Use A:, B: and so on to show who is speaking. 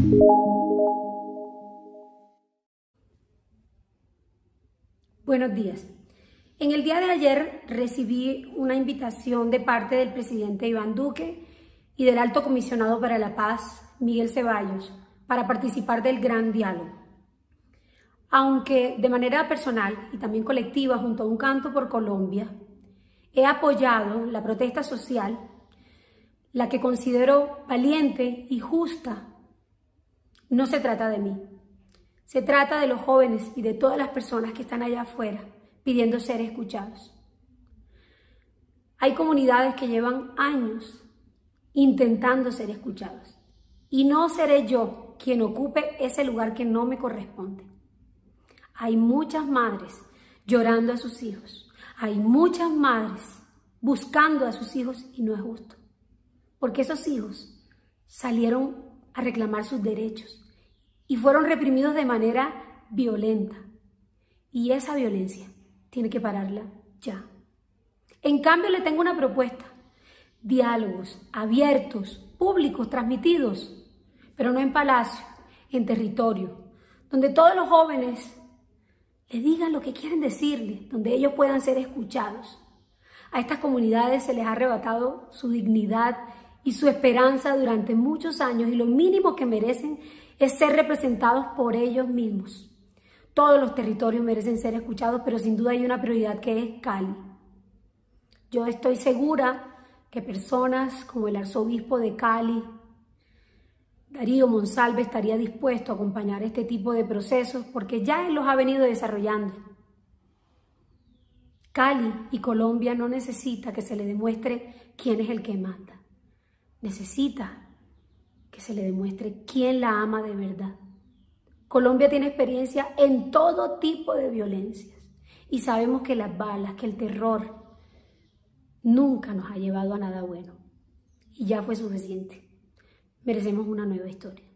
A: Buenos días. En el día de ayer recibí una invitación de parte del presidente Iván Duque y del Alto Comisionado para la Paz, Miguel Ceballos, para participar del Gran Diálogo. Aunque de manera personal y también colectiva, junto a Un Canto por Colombia, he apoyado la protesta social, la que considero valiente y justa, no se trata de mí. Se trata de los jóvenes y de todas las personas que están allá afuera pidiendo ser escuchados. Hay comunidades que llevan años intentando ser escuchados y no seré yo quien ocupe ese lugar que no me corresponde. Hay muchas madres llorando a sus hijos. Hay muchas madres buscando a sus hijos y no es justo. Porque esos hijos salieron a reclamar sus derechos y fueron reprimidos de manera violenta. Y esa violencia tiene que pararla ya. En cambio, le tengo una propuesta. Diálogos abiertos, públicos, transmitidos, pero no en palacio, en territorio, donde todos los jóvenes le digan lo que quieren decirle, donde ellos puedan ser escuchados. A estas comunidades se les ha arrebatado su dignidad y su esperanza durante muchos años y lo mínimo que merecen es ser representados por ellos mismos. Todos los territorios merecen ser escuchados, pero sin duda hay una prioridad que es Cali. Yo estoy segura que personas como el arzobispo de Cali, Darío Monsalve, estaría dispuesto a acompañar este tipo de procesos porque ya él los ha venido desarrollando. Cali y Colombia no necesita que se le demuestre quién es el que manda. Necesita que se le demuestre quién la ama de verdad. Colombia tiene experiencia en todo tipo de violencias y sabemos que las balas, que el terror nunca nos ha llevado a nada bueno y ya fue suficiente. Merecemos una nueva historia.